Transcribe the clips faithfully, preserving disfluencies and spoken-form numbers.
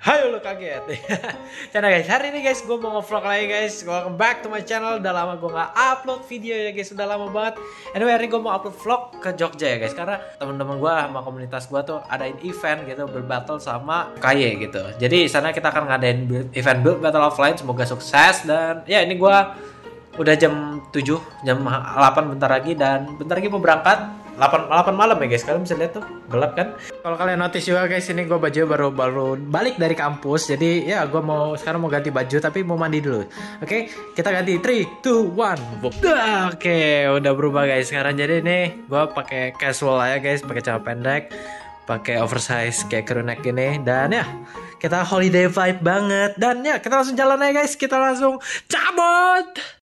Hayo lo kaget. Channel guys, hari ini guys gue mau nge-vlog lagi guys. Welcome back to my channel. Udah lama gue nggak upload video ya guys, udah lama banget. Anyway, hari ini gue mau upload vlog ke Jogja ya guys, karena teman-teman gue sama komunitas gue tuh adain event gitu, berbattle sama K Y gitu. Jadi sana kita akan ngadain event build battle offline, semoga sukses. Dan ya ini gue udah jam tujuh, jam delapan bentar lagi, dan bentar lagi mau berangkat. delapan malam ya guys, kalian bisa lihat tuh gelap kan. Kalau kalian notice juga guys, ini gue baju baru baru balik dari kampus, jadi ya gue mau sekarang mau ganti baju tapi mau mandi dulu. Oke, okay? Kita ganti three, two, one. Oke, okay, udah berubah guys sekarang. Jadi nih gue pakai casual aja guys, pakai celana pendek, pakai oversize kayak crew neck gini, dan ya kita holiday vibe banget. Dan ya kita langsung jalan aja guys, kita langsung cabut.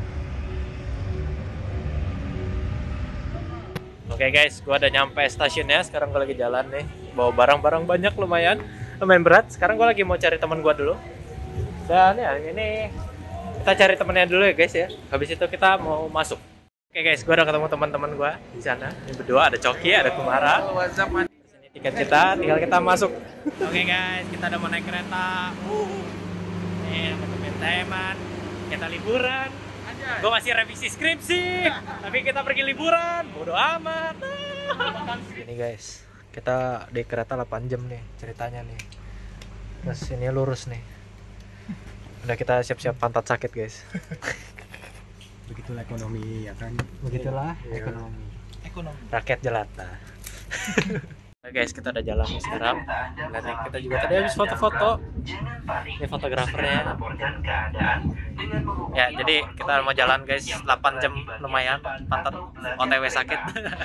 Oke okay guys, gue udah nyampe stasiunnya. Sekarang gue lagi jalan nih, bawa barang-barang banyak, lumayan lumayan berat. Sekarang gue lagi mau cari teman gue dulu. Dan ya ini kita cari temennya dulu ya guys ya. Habis itu kita mau masuk. Oke okay guys, gue udah ketemu teman-teman gue di sana. Ini berdua, ada Coki, ada Kumara. Ini tiket kita, tinggal kita masuk. Oke okay guys, kita udah mau naik kereta. Nih teman-teman, kita liburan. Gue masih revisi skripsi, tapi kita pergi liburan, bodo amat. Ini guys, kita di kereta delapan jam nih ceritanya nih. Terus ini lurus nih. Udah kita siap-siap pantat sakit guys. Begitulah ekonomi ya kan. Begitulah ya. ekonomi. Ekonomi. Rakyat jelata. Oke guys, kita udah jalan nih sekarang. Dan kita juga tadi habis foto-foto. Ini fotografernya. Ya, jadi kita mau jalan guys, delapan jam lumayan, pantat O T W sakit.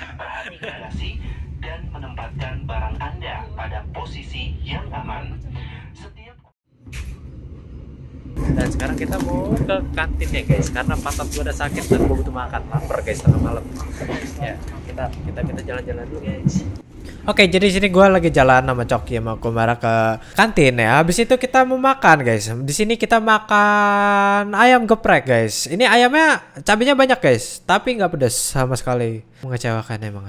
Dan menempatkan barang Anda pada posisi yang aman. Setiap Dan sekarang kita mau ke kantin ya guys, karena pantat gue udah sakit dan gue butuh makan, lapar guys tengah malam. Ya, kita kita kita jalan-jalan dulu guys. Oke, jadi sini gue lagi jalan sama Coki sama Kumara ke kantin ya. Habis itu kita mau makan guys. Di sini kita makan ayam geprek guys. Ini ayamnya cabenya banyak guys, tapi nggak pedas sama sekali. Mengecewakan emang.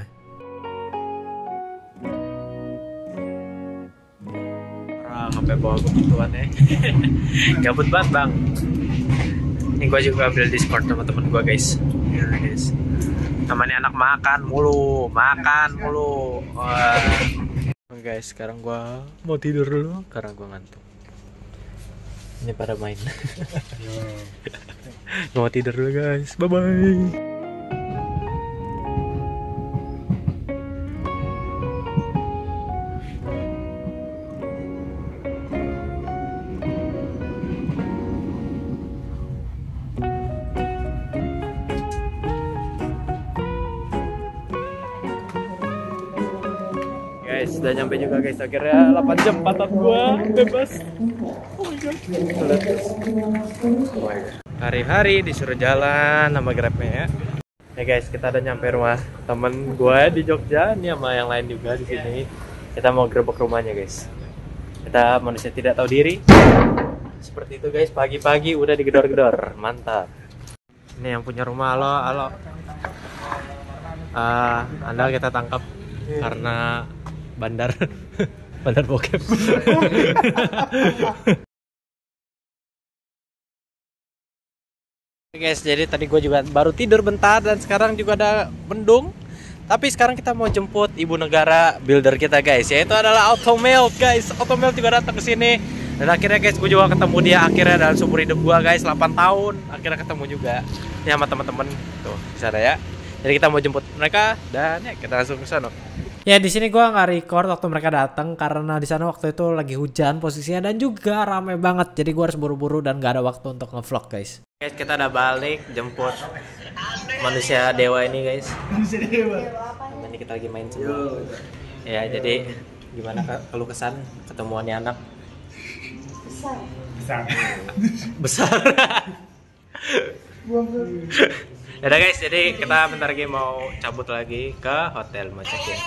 Orang sampai bawa begituan ya. Gabut banget bang. Ini gue juga ambil Discord sama temen gue guys. Ya guys. Namanya anak makan mulu, makan mulu. Wah. Guys, sekarang gua mau tidur dulu karena gua ngantuk. Ini pada main. Gua mau tidur dulu guys. Bye bye. Guys, udah nyampe juga guys, akhirnya delapan jam pantat gua bebas. Oh my god. Oh my god. Hari-hari disuruh jalan sama Grabnya ya. Ya guys, kita udah nyampe rumah temen gua di Jogja, nih sama yang lain juga di sini. Kita mau gerbek rumahnya guys. Kita manusia tidak tahu diri. Seperti itu guys, pagi-pagi udah digedor-gedor, mantap. Ini yang punya rumah, halo, halo. Uh, anda kita tangkap karena bandar bandar bokep. Guys, jadi tadi gue juga baru tidur bentar dan sekarang juga ada mendung. Tapi sekarang kita mau jemput ibu negara builder kita guys, yaitu adalah Automelt guys. Automelt juga datang ke sini. Dan akhirnya guys, gue juga ketemu dia akhirnya dalam seumur hidup gue guys, delapan tahun. Akhirnya ketemu juga ya sama teman-teman tuh di sana ya. Jadi kita mau jemput mereka dan ya kita langsung ke sana. Ya di sini gua nggak record waktu mereka datang karena di sana waktu itu lagi hujan posisinya dan juga rame banget. Jadi gua harus buru-buru dan gak ada waktu untuk ngevlog guys. Guys, kita udah balik jemput manusia dewa ini guys. Manusia dewa. Ini kita lagi main semua. Ya jadi gimana kalau kesan ketemuannya anak? Besar. Besar. Besar. Yaudah guys, jadi kita bentar lagi mau cabut lagi ke hotel mau check-in.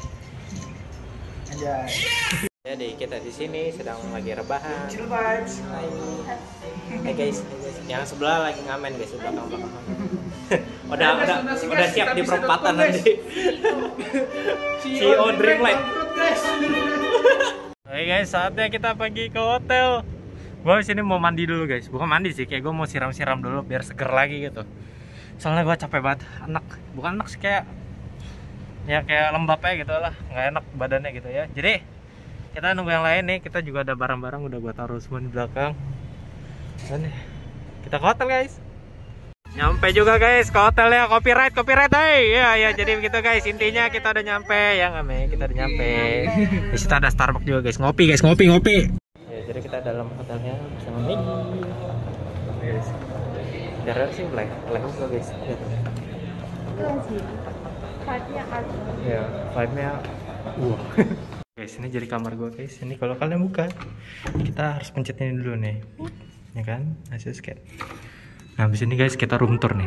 Jadi kita di sini sedang lagi rebahan. Chill vibes. Hai. Hai guys, hai guys. Yang sebelah lagi ngamen guys, di belakang-belakang. udah udah udah siap di perempatan nanti. C E O Dreamlight. Oke guys, saatnya kita pergi ke hotel. Gue di sini mau mandi dulu guys. Bukan mandi sih, kayak gue mau siram-siram dulu biar seger lagi gitu. Soalnya gue capek banget, enak. Bukan enak sih, kayak ya kayak lembab aja gitu lah, nggak enak badannya gitu ya. Jadi kita nunggu yang lain nih. Kita juga ada barang-barang udah gue taruh semua di belakang. Dan nih, kita ke hotel guys. Nyampe juga guys ke hotelnya. Copyright, copyright, hey ya ya. Jadi begitu guys, intinya kita udah nyampe ya nggak me? Kita udah nyampe. Di situ ada Starbucks juga guys. Ngopi guys, ngopi ngopi. Ya, jadi kita dalam hotelnya bersama Nick. Guys, darah sih black, black juga guys. Ya, vibe-nya. Wah. Guys, ini jadi kamar gua guys. Ini kalau kalian buka, kita harus pencet ini dulu nih, ya kan? Hasil scan. Nah, habis ini guys kita room tour nih.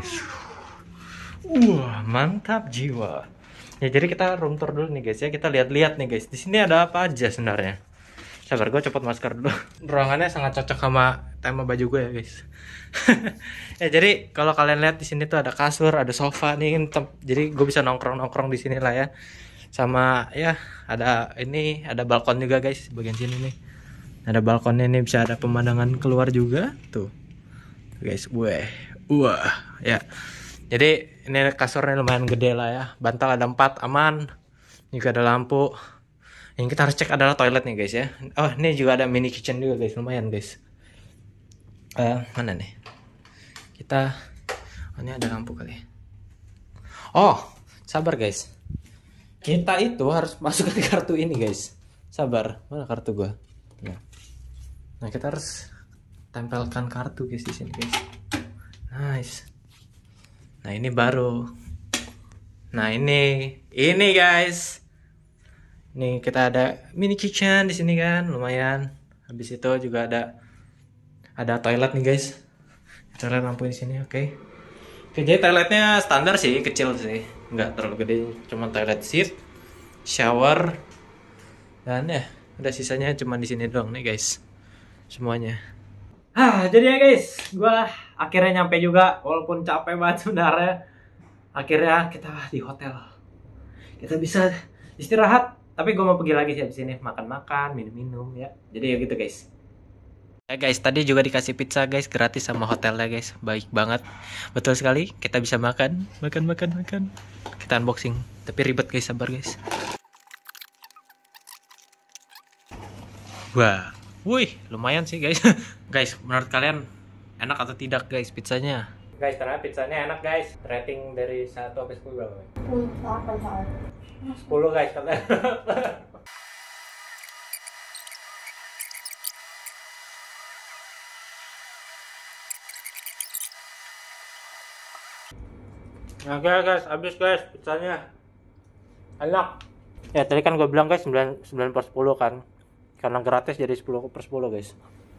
Wah, mantap jiwa. Ya, jadi kita room tour dulu nih guys ya. Kita lihat-lihat nih guys. Di sini ada apa aja sebenarnya. Sabar, gue copot masker dulu. Ruangannya sangat cocok sama tema baju gue ya guys. Ya, jadi kalau kalian lihat di sini tuh ada kasur, ada sofa nih. Jadi gue bisa nongkrong-nongkrong di sini lah ya. Sama ya, ada ini, ada balkon juga guys bagian sini nih. Ada balkonnya nih, bisa ada pemandangan keluar juga tuh. Guys, gue, wah, ya. Jadi ini kasurnya lumayan gede lah ya. Bantal ada empat, aman. Juga ada lampu. Yang kita harus cek adalah toilet nih guys ya. Oh, ini juga ada mini kitchen juga guys, lumayan guys. Uh, mana nih? Kita, oh, ini ada lampu kali. Oh, sabar guys. Kita itu harus masukkan kartu ini guys. Sabar, mana kartu gua? Nah, nah kita harus tempelkan kartu guys di sini guys. Nice. Nah, ini baru. Nah, ini ini guys. Nih kita ada mini kitchen di sini kan, lumayan. Habis itu juga ada ada toilet nih guys. Toilet lampu di sini, oke. Okay. Oke, jadi toiletnya standar sih, kecil sih. Nggak terlalu gede, cuma toilet seat, shower. Dan ya, udah sisanya cuma di sini doang nih guys. Semuanya. Ah, jadi ya guys, gua akhirnya nyampe juga, walaupun capek banget sebenarnya. Akhirnya kita di hotel. Kita bisa istirahat, tapi gua mau pergi lagi sih di sini, makan-makan, minum-minum ya. Jadi ya gitu guys. Ya guys, tadi juga dikasih pizza guys, gratis sama hotelnya guys. Baik banget. Betul sekali, kita bisa makan, makan, makan, makan. Kita unboxing, tapi ribet guys, sabar guys. Wah. Wih, lumayan sih guys. Guys, menurut kalian enak atau tidak guys pizzanya? Guys, ternyata pizzanya enak guys. Rating dari satu sampai sepuluh berapa? sepuluh guys katanya. Nah guys, habis guys pizzanya. Enak. Ya, tadi kan gue bilang guys sembilan, sembilan per sepuluh kan. Karena gratis jadi sepuluh per sepuluh guys.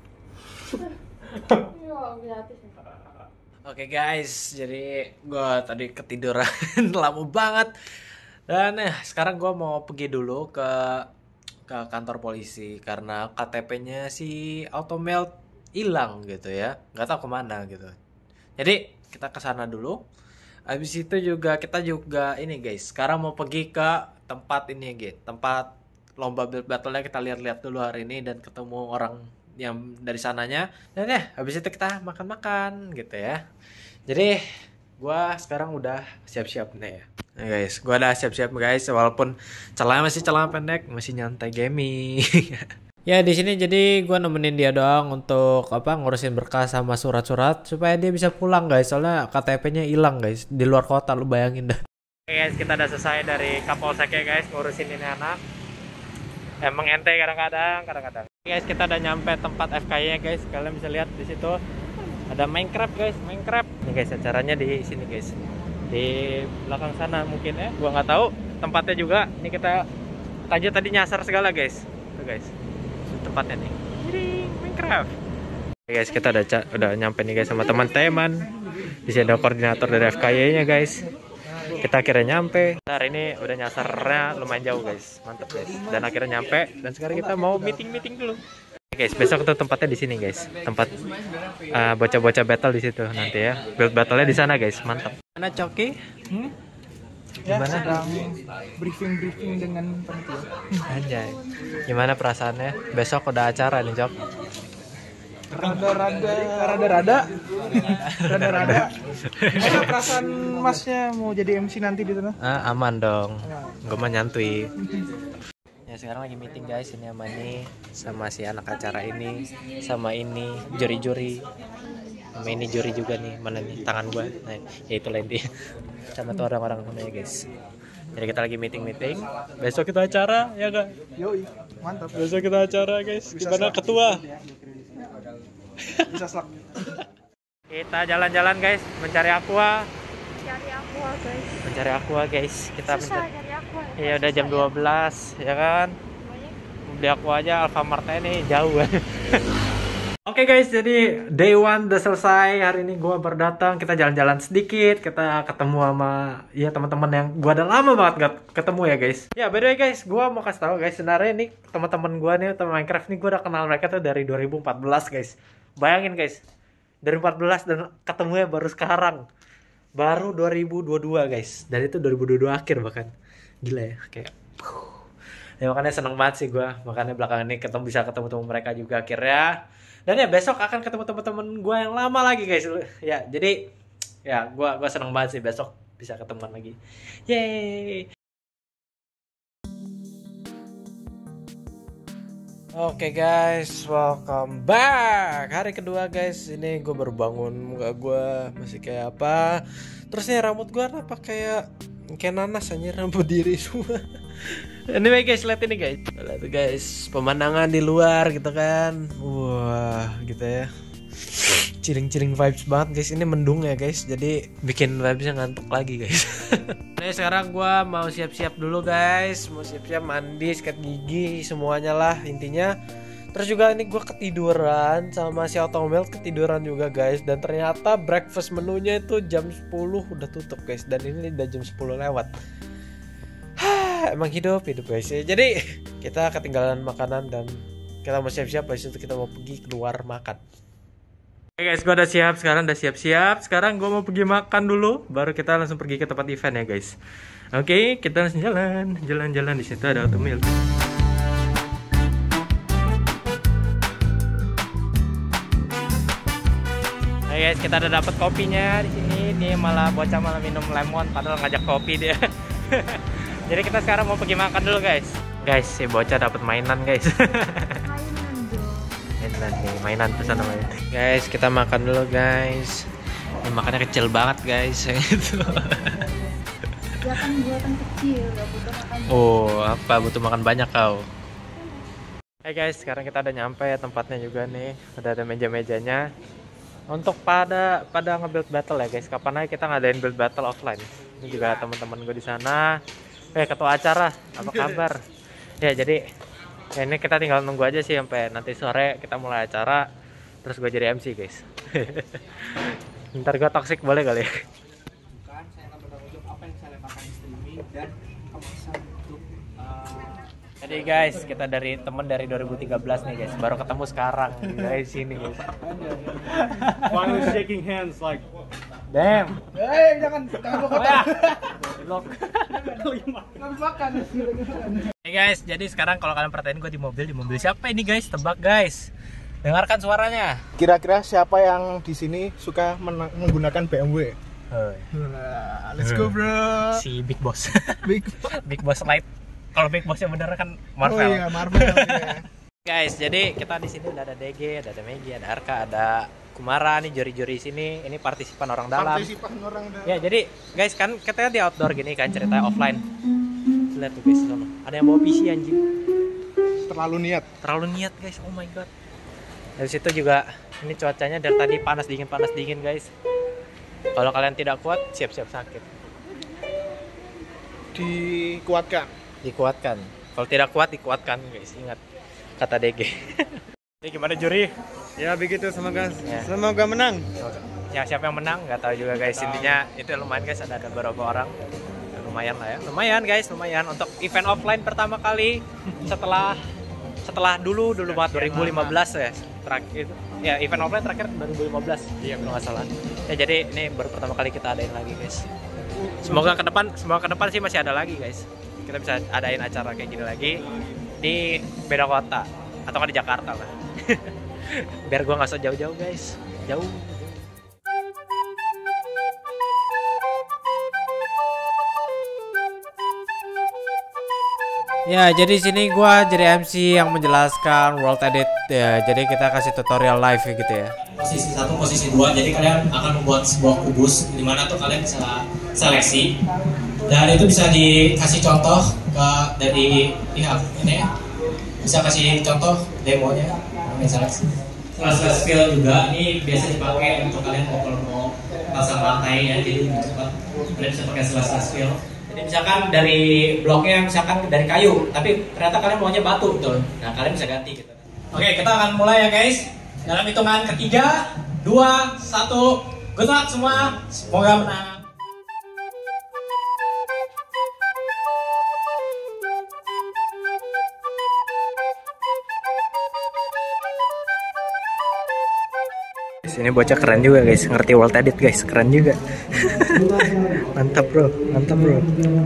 Oke guys, jadi gue tadi ketiduran lama banget. Dan eh, sekarang gue mau pergi dulu ke ke kantor polisi karena K T P-nya si Automelt hilang gitu ya, nggak tahu kemana gitu. Jadi kita ke sana dulu. Habis itu juga kita juga ini guys, sekarang mau pergi ke tempat ini gitu, tempat lomba build battle-nya. Kita lihat-lihat dulu hari ini dan ketemu orang yang dari sananya. Dan ya, habis itu kita makan-makan gitu ya. Jadi gua sekarang udah siap-siap nih ya. Nah guys, gua udah siap-siap guys, walaupun celana masih celana pendek, masih nyantai gaming. Ya di sini jadi gua nemenin dia doang untuk apa ngurusin berkas sama surat-surat supaya dia bisa pulang guys. Soalnya K T P-nya hilang guys di luar kota, lu bayangin dah. Oke guys, kita udah selesai dari Kapolsek ya guys ngurusin ini anak. Emang ente kadang-kadang, kadang-kadang. Guys, kita udah nyampe tempat F K Y-nya guys. Kalian bisa lihat di situ ada Minecraft guys, Minecraft. Nih guys, acaranya di sini guys. Di belakang sana mungkin ya. Gua nggak tahu tempatnya juga. Ini kita aja tadi nyasar segala guys. Tuh guys. Tempatnya nih. Ini Minecraft. Oke guys, kita udah udah nyampe nih guys sama teman-teman. Di sini ada koordinator dari F K Y-nya guys. Kita akhirnya nyampe. Nah, hari ini udah nyasarnya lumayan jauh guys, mantap guys. Dan akhirnya nyampe. Dan sekarang kita mau meeting meeting dulu. Oke guys, besok tuh tempatnya di sini guys. Tempat uh, bocah-bocah battle di situ nanti ya. Build battle-nya di sana guys, mantap. Mana Coki? Hmm? Gimana? Sedang briefing-briefing dengan panitia. Anjay. Gimana perasaannya? Besok udah acara nih, Jok. Rada-rada, rada-rada, rada-rada. Gimana perasaan masnya mau jadi M C nanti di sana? Ah, aman dong. Gue mah nyantui. Ya sekarang lagi meeting guys, ini sama ini, sama si anak acara ini, sama ini juri-juri, sama ini juri juga nih, mana nih tangan gua, nah ya itu Lendi, sama tuh orang-orang mana ya guys. Jadi kita lagi meeting-meeting, besok kita acara ya gak? Yoi, mantap. Besok kita acara guys, Bisa gimana slak. ketua? Bisa slak. Kita jalan-jalan guys, mencari aqua, Cari aqua guys. mencari aqua guys, kita Susah mencari. cari aqua. Iya udah jam dua belas ya kan. Beli aqua aja Alfamart ini jauh. Oke guys, jadi day one udah selesai. Hari ini gua baru datang, kita jalan-jalan sedikit, kita ketemu sama ya teman-teman yang gua udah lama banget gak ketemu ya guys. Ya by the way guys, gua mau kasih tahu guys, sebenarnya ini teman-teman gua nih teman Minecraft nih gua udah kenal mereka tuh dari dua ribu empat belas guys. Bayangin guys. Dari empat belas dan ketemunya baru sekarang. Baru dua ribu dua puluh dua guys. Dan itu dua ribu dua puluh dua akhir bahkan. Gila ya, kayak ya makanya seneng banget sih gue, makanya belakangan ini ketemu bisa ketemu teman mereka juga akhirnya. Dan ya besok akan ketemu teman-teman gue yang lama lagi guys. Ya jadi ya gue gue seneng banget sih besok bisa ketemuan lagi. Yeay. Oke guys, welcome back. Hari kedua guys, ini gue baru bangun, muka gue masih kayak apa. Terus nih rambut gue apa kayak kayak nanas anjir, rambut diri semua. Anyway guys, lihat ini guys. Lihat guys, pemandangan di luar gitu kan. Wah, gitu ya. Ciring-ciring vibes banget guys. Ini mendung ya guys. Jadi bikin vibesnya ngantuk lagi guys. Nih sekarang gua mau siap-siap dulu guys. Mau siap-siap mandi, sikat gigi, semuanya lah intinya. Terus juga ini gua ketiduran sama si Automel ketiduran juga guys. Dan ternyata breakfast menunya itu jam sepuluh udah tutup guys. Dan ini udah jam sepuluh lewat. Emang hidup hidup guys ya. Jadi kita ketinggalan makanan dan kita mau siap-siap. Habis itu kita mau pergi keluar makan. Oke guys, gue udah siap sekarang, udah siap-siap. Sekarang gue mau pergi makan dulu, baru kita langsung pergi ke tempat event ya guys. Oke, kita langsung jalan, jalan-jalan. Di situ ada Automil. Oke guys, kita udah dapet kopinya di sini. Dia malah bocah malah minum lemon, padahal ngajak kopi dia. Jadi kita sekarang mau pergi makan dulu guys. Guys, si bocah dapat mainan guys. Mainan nih, mainan pesan namanya. Guys, kita makan dulu guys. Ini makannya kecil banget guys. Itu. Ya kan buatan kecil, gak butuh makan. Oh, apa butuh makan banyak kau? Hai guys, sekarang kita udah nyampe ya tempatnya juga nih. Udah ada meja-mejanya. Untuk pada pada nge-build battle ya guys. Kapan aja kita ngadain build battle offline. Ini juga teman-teman gue di sana. Eh, ketua acara, apa kabar? Ya jadi ya ini kita tinggal nunggu aja sih sampai nanti sore kita mulai acara. Terus gue jadi M C guys. Ntar gue toxic boleh kali ya? Bukan, saya akan bertanggung jawab apa yang saya letakkan di streaming dan kemasan untuk uh, Jadi guys, kita dari temen dari dua ribu tiga belas nih guys. Baru ketemu sekarang dari sini guys. finally shaking hands like Damn. eh jangan jangan lo kota. Habis makan. Hey guys, jadi sekarang kalau kalian perhatiin gue di mobil, di mobil siapa ini guys? Tebak guys. Dengarkan suaranya. Kira-kira siapa yang di sini suka mena- menggunakan B M W? Oh, Nah, let's go bro. si Big Boss. Big. Big Boss Light. Kalau Big Boss yang bener kan Oh Marvel. iya, Marvel. Iya. Guys, jadi kita di sini udah ada D G, ada ada Megi, ada Arka, ada Kumara nih juri-juri sini. Ini partisipan orang dalam. Partisipan orang dalam. Ya, jadi guys kan kita di outdoor gini kan ceritanya offline. Lihat tuh guys, sono. Ada yang bawa P C anjing. Terlalu niat. Terlalu niat guys. Oh my god. Dari situ juga ini cuacanya dari tadi panas dingin panas dingin guys. Kalau kalian tidak kuat, siap-siap sakit. Dikuatkan. Dikuatkan. Kalau tidak kuat dikuatkan guys. Ingat kata D G. Ini gimana juri? Ya begitu, semoga Ya. semoga menang. Ya siapa yang menang nggak tahu juga guys. Intinya itu lumayan guys, ada ada beberapa orang. Ya, lumayan lah ya. Lumayan guys, lumayan untuk event offline pertama kali setelah setelah dulu dulu banget dua ribu lima belas ya. Terakhir ya event offline terakhir dua ribu lima belas. Iya, kalau nggak salah. Ya jadi ini baru pertama kali kita adain lagi guys. semoga ke depan semoga ke depan sih masih ada lagi guys, kita bisa adain acara kayak gini lagi di beda kota atau nggak di Jakarta lah. Biar gua nggak so jauh-jauh guys, jauh. Ya, jadi sini gua jadi M C yang menjelaskan World Edit ya. Jadi kita kasih tutorial live gitu ya. Posisi satu, posisi dua. Jadi kalian akan membuat sebuah kubus di mana tuh kalian bisa seleksi. Dan itu bisa dikasih contoh ke dari pihak ini. Bisa kasih contoh demonya. Seleksi. Seleksi fill juga ini biasa dipakai untuk kalian mau kalau mau pasang lantai ya. Jadi lebih cepat. Kalian bisa pakai seleksi fill. Jadi misalkan dari bloknya misalkan dari kayu, tapi ternyata kalian maunya batu betul. Nah kalian bisa ganti gitu. Oke, kita akan mulai ya guys. Dalam hitungan ketiga, dua, satu. Good luck semua. Semoga menang. Ini bocah keren juga guys, ngerti World Edit guys, keren juga. Mantap bro, mantap bro.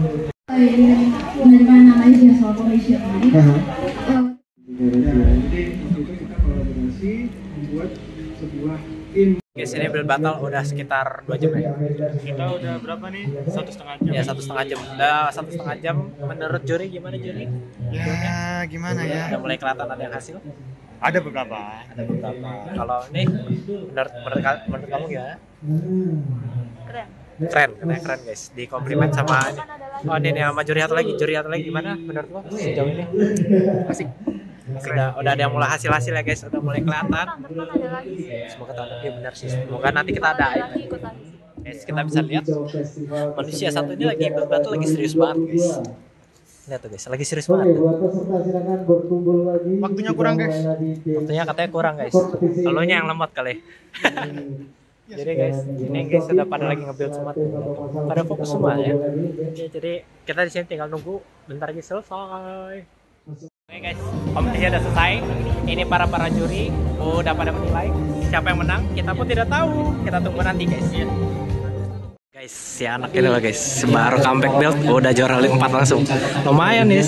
Guys, ini build battle udah sekitar dua jam ya. Kita udah berapa nih? Satu setengah jam. Ya satu setengah jam. Udah satu setengah jam. Menurut juri gimana juri? Ya gimana ya? Udah mulai kelihatan ada yang hasil? Ada beberapa. Ada beberapa. Kalau ini menurut menurut, menurut kamu gimana? Keren. Keren, keren, keren guys. Di komplimen sama ini. Oh ini nih sama juri satu lagi. Juri satu lagi gimana menurut lo sejauh ini? Asik. Udah, udah ada yang mulai hasil-hasil ya guys. Udah mulai kelihatan. Ada lagi. Semoga tahun depan benar sih. Semoga nanti kita ada. Guys, kita bisa lihat manusia satu ini lagi build battle lagi serius banget guys. Lihat tuh guys, lagi serius banget. Waktunya kurang guys. Waktunya katanya kurang guys. Elunya yang lemot kali. Jadi guys, ini guys sudah pada lagi nge-build semua tuh. Pada fokus semua ya. Oke, jadi kita di sini tinggal nunggu bentar lagi selesai. Oke guys, kompetisi udah selesai. Ini para para juri udah pada menilai siapa yang menang. Kita pun tidak tahu. Kita tunggu nanti guys ya. Guys, si anak ini loh guys, baru comeback build udah juara League empat langsung. Lumayan nih.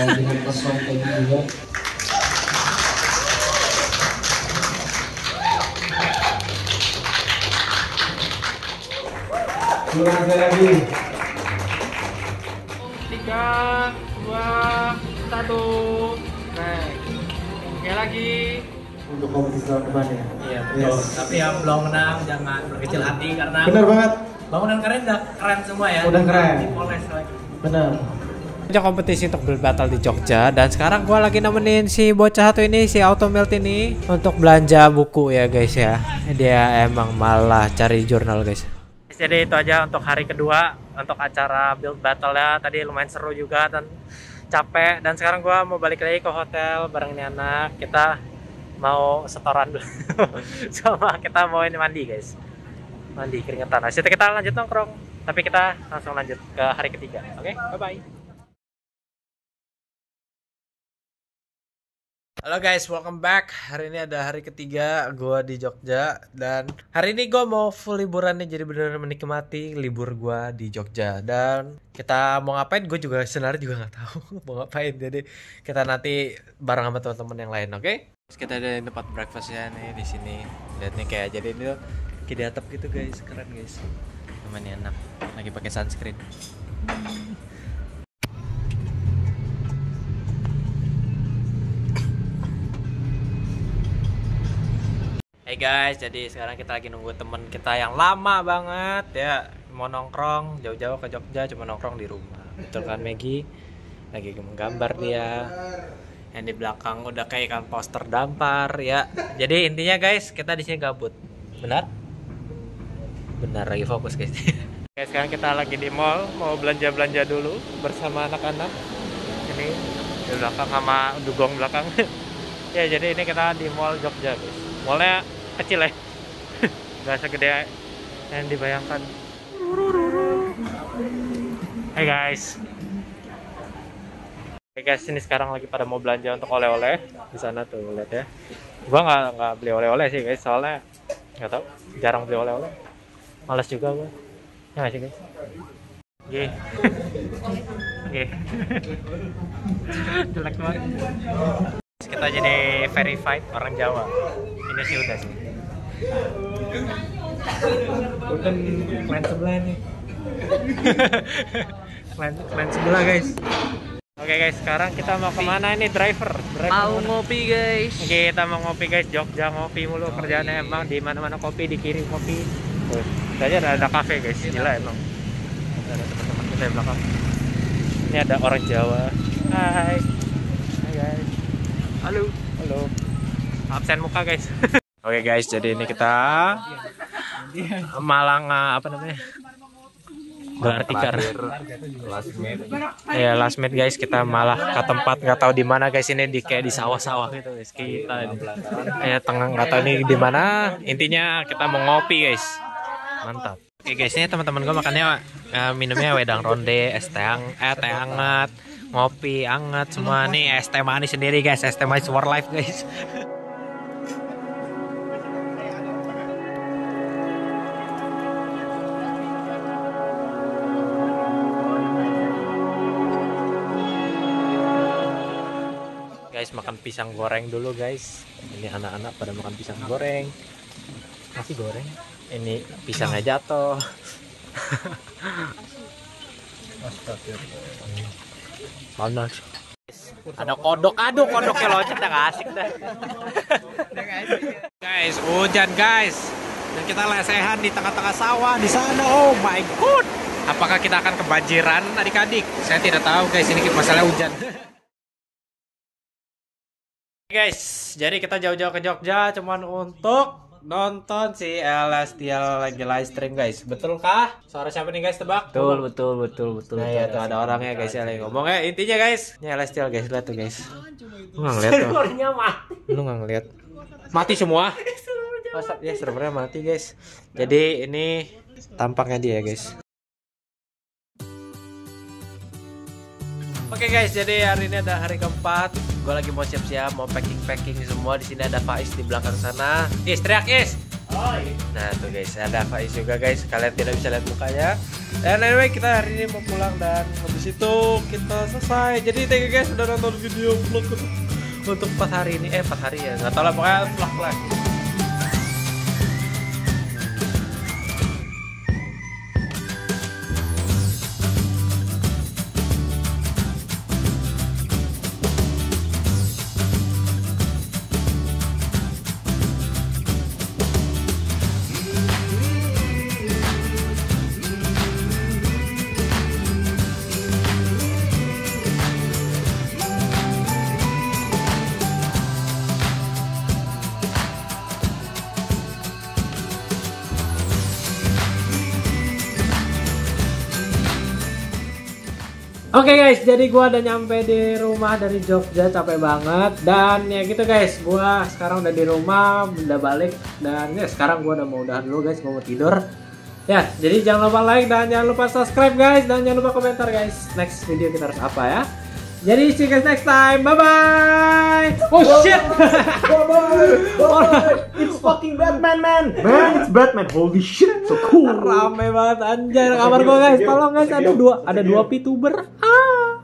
Tiga, dua, satu. Nah, ya lagi. Untuk kompetisi tahun depan ya. Iya betul. Tapi yang belum menang jangan berkecil hati karena Benar banget. bangunan kalian udah keren semua ya. Udah keren. Dipoles lagi. Benar. Ada kompetisi untuk build battle di Jogja dan sekarang gua lagi nemenin si bocah satu ini, si Automelt ini untuk belanja buku ya guys ya. Dia emang malah cari jurnal guys. Jadi itu aja untuk hari kedua untuk acara build battle ya. Tadi lumayan seru juga dan capek, dan sekarang gua mau balik lagi ke hotel bareng ini anak. Kita mau setoran dulu. Sama kita mau ini mandi guys. Mandi keringetan. Nah, kita lanjut nongkrong. Tapi kita langsung lanjut ke hari ketiga. Oke, okay? Bye-bye. Halo guys, welcome back. Hari ini ada hari ketiga gue di Jogja. Dan hari ini gue mau full liburan nih. Jadi bener-bener menikmati libur gue di Jogja. Dan kita mau ngapain gue juga sebenarnya juga nggak tahu mau ngapain. Jadi kita nanti bareng sama teman-teman yang lain, oke? Okay? Terus kita ada di tempat breakfastnya nih di sini. Lihat nih kayak jadi ini tuh kayak di atap gitu guys, keren guys. Namanya enak, lagi pakai sunscreen. Hey guys, jadi sekarang kita lagi nunggu temen kita yang lama banget ya, mau nongkrong jauh-jauh ke Jogja cuma nongkrong di rumah. Betul kan Maggie? Lagi menggambar dia. Yang di belakang udah kayak kan poster dampar ya. Jadi intinya guys, kita di sini gabut. Benar? Benar, lagi fokus guys. Guys, sekarang kita lagi di mall, mau belanja-belanja dulu bersama anak-anak. Ini di belakang sama dugong belakang. Ya, jadi ini kita di mall Jogja guys. Mallnya kecil ya. Gak segede yang dibayangkan. Hai guys. Oke guys, ini sekarang lagi pada mau belanja untuk oleh-oleh di sana tuh, lihat ya. Gua nggak nggak beli oleh-oleh sih guys, soalnya nggak tahu, jarang beli oleh-oleh. Malas juga gua. Ya nggak sih guys. Oke. Oke. Jelek banget. Kita jadi verified orang Jawa. Ini sih udah sih. Bukan klan sebelah nih. klan, klan sebelah guys. Oke guys, sekarang kita mau kemana ini driver? driver Mau mana? ngopi guys. Oke, kita mau ngopi guys. Jogja ngopi mulu kerjaannya emang di mana-mana kopi dikirim kopi. Tuh, aja ada, ada kafe guys, gila emang. Ada teman-teman kita di belakang. Ini ada orang Jawa. Hai. Hai guys. Halo. Halo. Absen muka guys. Oke guys, jadi ini kita Malang apa namanya? Gelar tikar. Last minute. Ya last minute guys, kita malah ke tempat nggak tahu di mana guys, ini di kayak di sawah-sawah gitu guys. Kita ini kayak tengah nggak tahu ini di mana. Intinya kita mau ngopi guys. Mantap. Oke guys, ini teman-teman gue makannya uh, minumnya wedang ronde, es teh ang, eh, teh hangat, ngopi hangat semua nih, es teh manis sendiri guys, es teh manis for life guys. Guys, makan pisang goreng dulu guys. Ini anak-anak pada makan pisang goreng. Nasi goreng. Ini pisangnya jatuh. Panas. Ada kodok, aduh kodoknya loncat, nggak asik dah. Guys, hujan guys. Dan kita lesehan di tengah-tengah sawah di sana. Oh my god. Apakah kita akan kebanjiran adik-adik? Saya tidak tahu guys, ini masalah hujan. Guys, jadi kita jauh-jauh ke Jogja cuman untuk nonton si Elestial lagi live stream guys. Betul kah? Suara siapa nih guys, tebak? Betul, betul, betul, betul. Nah ya tuh ada orangnya guys yang lagi ngomong ya. Intinya guys, ini Elestial guys, lihat tuh guys. Lu nggak ngeliat tuh? Lu nggak ngeliat? Mati semua? Masa ya servernya mati guys. Jadi ini tampaknya dia guys. Oke guys, jadi hari ini ada hari keempat. Gue lagi mau siap-siap, mau packing-packing semua. Di sini ada Faiz di belakang sana. Is, teriak Is. Nah tuh guys, ada Faiz juga guys. Kalian tidak bisa lihat mukanya. Dan anyway, kita hari ini mau pulang dan habis itu kita selesai. Jadi thank you guys udah nonton video vlog untuk empat hari ini. Eh empat hari ya, nggak tahu lah pokoknya vlog lah. Oke okay guys, jadi gua udah nyampe di rumah dari Jogja, capek banget. Dan ya gitu guys, gua sekarang udah di rumah, udah balik. Dan ya sekarang gua udah mau udahan dulu guys, gua mau tidur. Ya, jadi jangan lupa like dan jangan lupa subscribe guys. Dan jangan lupa komentar guys, next video kita harus apa ya. Jadi see you guys next time, bye bye. Oh shit. Bye bye. It's fucking Batman man. Man, it's Batman. Holy shit, so cool. Rame banget anjir kamar gua guys. Tolong guys, ada dua ada dua VTuber. Ah.